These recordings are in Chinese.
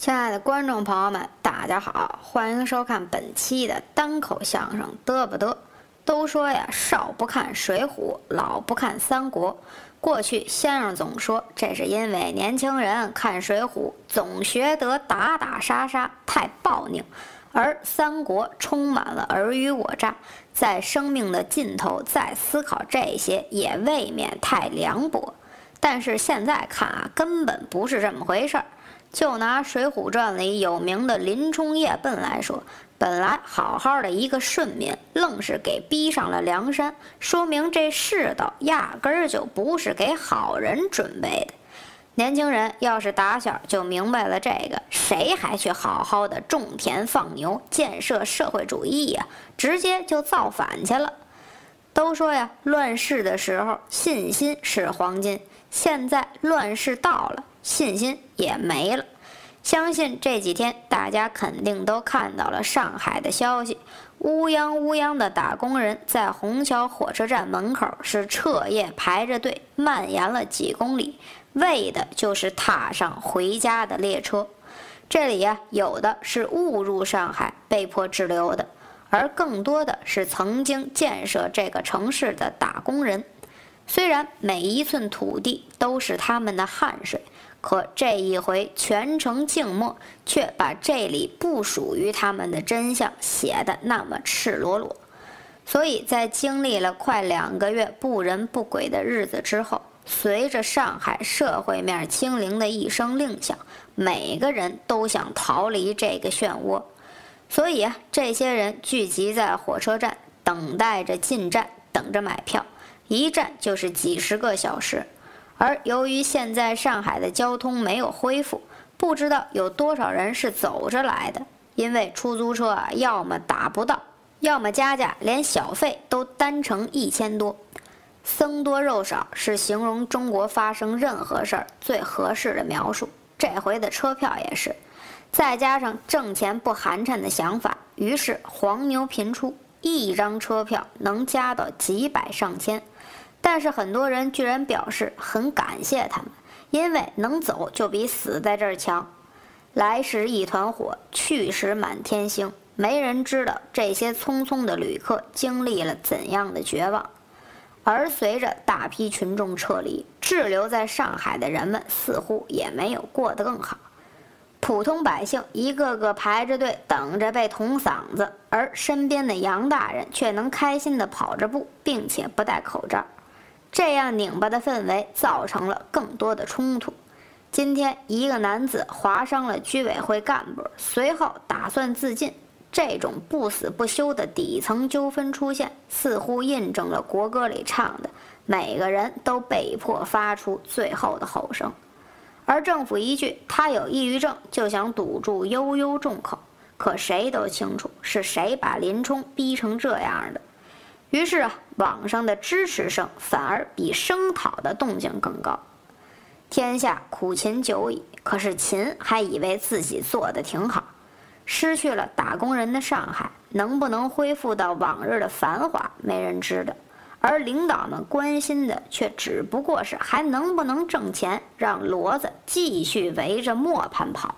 亲爱的观众朋友们，大家好，欢迎收看本期的单口相声嘚不嘚。都说呀，少不看水浒，老不看三国。过去先生总说，这是因为年轻人看水浒总学得打打杀杀，太暴拧，而三国充满了尔虞我诈，在生命的尽头再思考这些，也未免太凉薄。但是现在看啊，根本不是这么回事儿。就拿《水浒传》里有名的林冲叶贲来说，本来好好的一个顺民，愣是给逼上了梁山，说明这世道压根儿就不是给好人准备的。年轻人要是打小就明白了这个，谁还去好好的种田放牛，建设社会主义呀？直接就造反去了。都说呀，乱世的时候信心是黄金，现在乱世到了，信心也没了。相信这几天大家肯定都看到了上海的消息，乌泱乌泱的打工人在虹桥火车站门口是彻夜排着队，蔓延了几公里，为的就是踏上回家的列车。这里呀，有的是误入上海被迫滞留的，而更多的是曾经建设这个城市的打工人。虽然每一寸土地都是他们的汗水，可这一回全城静默，却把这里不属于他们的真相写得那么赤裸裸。所以在经历了快2个月不人不鬼的日子之后，随着上海社会面清零的一声令响，每个人都想逃离这个漩涡。所以啊，这些人聚集在火车站，等待着进站，等着买票，一站就是几十个小时。而由于现在上海的交通没有恢复，不知道有多少人是走着来的，因为出租车啊，要么打不到，要么加价连小费都单程1000多。僧多肉少是形容中国发生任何事儿最合适的描述，这回的车票也是。再加上挣钱不寒碜的想法，于是黄牛频出，一张车票能加到几百上千。但是很多人居然表示很感谢他们，因为能走就比死在这儿强。来时一团火，去时满天星，没人知道这些匆匆的旅客经历了怎样的绝望。而随着大批群众撤离，滞留在上海的人们似乎也没有过得更好。普通百姓一个个排着队等着被捅嗓子，而身边的杨大人却能开心地跑着步，并且不戴口罩。这样拧巴的氛围造成了更多的冲突。今天一个男子划伤了居委会干部，随后打算自尽。这种不死不休的底层纠纷出现，似乎印证了国歌里唱的，每个人都被迫发出最后的吼声。而政府一句他有抑郁症，就想堵住悠悠众口，可谁都清楚是谁把林冲逼成这样的。于是啊，网上的支持声反而比声讨的动静更高。天下苦秦久矣，可是秦还以为自己做得挺好。失去了打工人的上海，能不能恢复到往日的繁华，没人知道。而领导们关心的却只不过是还能不能挣钱，让骡子继续围着磨盘跑。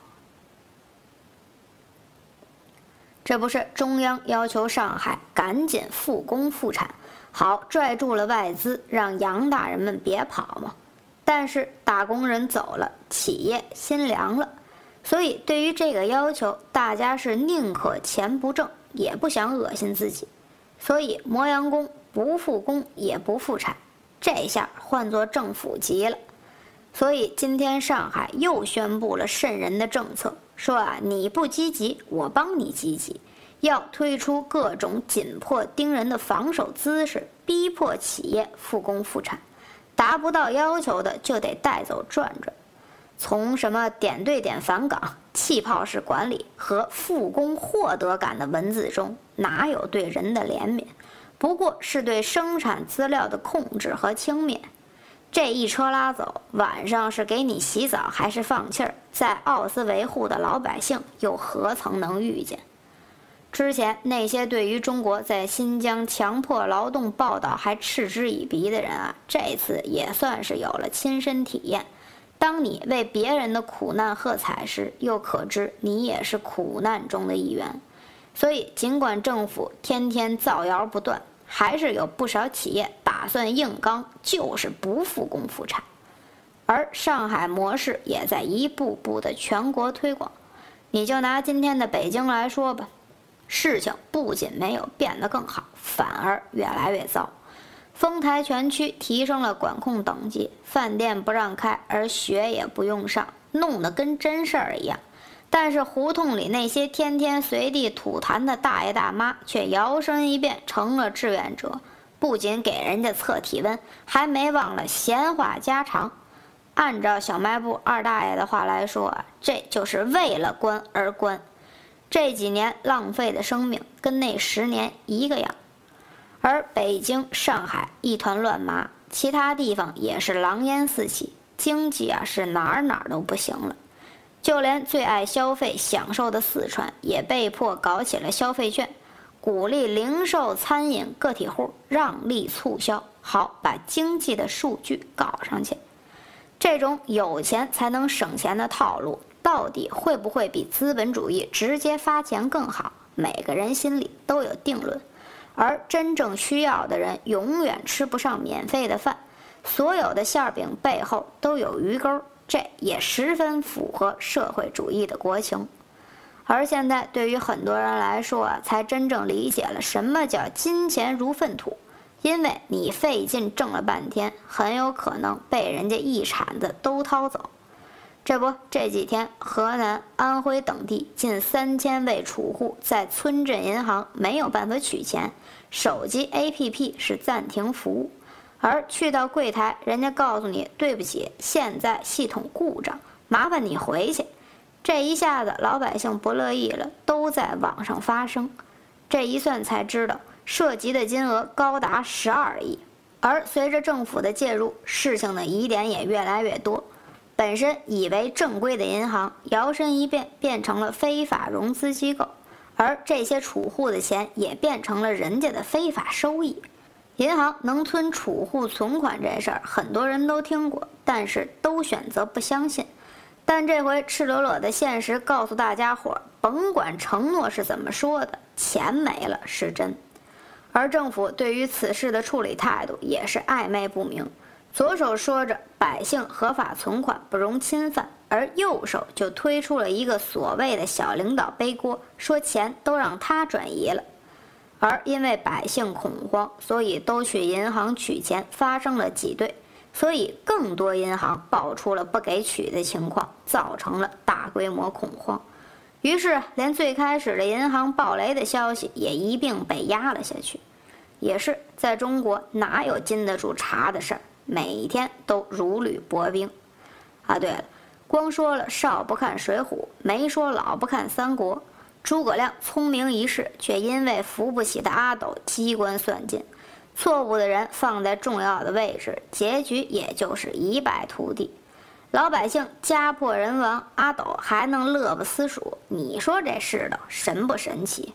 这不是中央要求上海赶紧复工复产，好拽住了外资，让洋大人们别跑吗？但是打工人走了，企业心凉了，所以对于这个要求，大家是宁可钱不挣，也不想恶心自己。所以磨洋工不复工也不复产，这下换作政府急了。所以今天上海又宣布了瘆人的政策，说啊，你不积极，我帮你积极，要推出各种紧迫盯人的防守姿势，逼迫企业复工复产，达不到要求的就得带走转转。从什么点对点返岗、气泡式管理和复工获得感的文字中，哪有对人的怜悯？不过是对生产资料的控制和轻蔑。这一车拉走，晚上是给你洗澡还是放气儿，在奥斯维护的老百姓又何曾能预见？之前那些对于中国在新疆强迫劳动报道还嗤之以鼻的人啊，这次也算是有了亲身体验。 当你为别人的苦难喝彩时，又可知你也是苦难中的一员。所以，尽管政府天天造谣不断，还是有不少企业打算硬刚，就是不复工复产。而上海模式也在一步步的全国推广。你就拿今天的北京来说吧，事情不仅没有变得更好，反而越来越糟。丰台全区提升了管控等级，饭店不让开，而学也不用上，弄得跟真事儿一样。但是胡同里那些天天随地吐痰的大爷大妈却摇身一变成了志愿者，不仅给人家测体温，还没忘了闲话家常。按照小卖部二大爷的话来说，这就是为了关而关。这几年浪费的生命跟那10年一个样。而北京、上海一团乱麻，其他地方也是狼烟四起，经济是哪儿都不行了。就连最爱消费享受的四川也被迫搞起了消费券，鼓励零售、餐饮个体户让利促销，好把经济的数据搞上去。这种有钱才能省钱的套路，到底会不会比资本主义直接发钱更好？每个人心里都有定论。而真正需要的人永远吃不上免费的饭，所有的馅饼背后都有鱼钩，这也十分符合社会主义的国情。而现在对于很多人来说才真正理解了什么叫金钱如粪土，因为你费劲挣了半天，很有可能被人家一铲子都掏走。这几天河南、安徽等地近3000位储户在村镇银行没有办法取钱，手机 APP 是暂停服务，而去到柜台，人家告诉你对不起，现在系统故障，麻烦你回去。这一下子老百姓不乐意了，都在网上发声。这一算才知道，涉及的金额高达12亿。而随着政府的介入，事情的疑点也越来越多。本身以为正规的银行，摇身一变变成了非法融资机构，而这些储户的钱也变成了人家的非法收益。银行能吞储户存款这事儿，很多人都听过，但是都选择不相信。但这回赤裸裸的现实告诉大家伙，甭管承诺是怎么说的，钱没了是真。而政府对于此事的处理态度也是暧昧不明。左手说着百姓合法存款不容侵犯，而右手就推出了一个所谓的小领导背锅，说钱都让他转移了。而因为百姓恐慌，所以都去银行取钱，发生了挤兑，所以更多银行爆出了不给取的情况，造成了大规模恐慌。于是连最开始的银行暴雷的消息也一并被压了下去。也是在中国哪有经得住查的事儿，每天都如履薄冰。对了，光说了少不看水浒，没说老不看三国。诸葛亮聪明一世，却因为扶不起的阿斗机关算尽，错误的人放在重要的位置，结局也就是一败涂地。老百姓家破人亡，阿斗还能乐不思蜀，你说这世道神不神奇？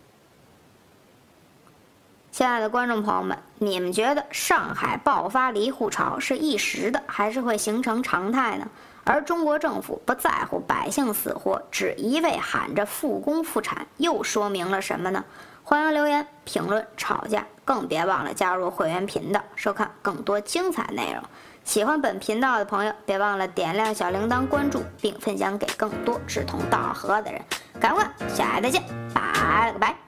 亲爱的观众朋友们，你们觉得上海爆发离户潮是一时的，还是会形成常态呢？而中国政府不在乎百姓死活，只一味喊着复工复产，又说明了什么呢？欢迎留言评论吵架，更别忘了加入会员频道，收看更多精彩内容。喜欢本频道的朋友，别忘了点亮小铃铛关注，并分享给更多志同道合的人。赶快，下期再见，拜了个拜。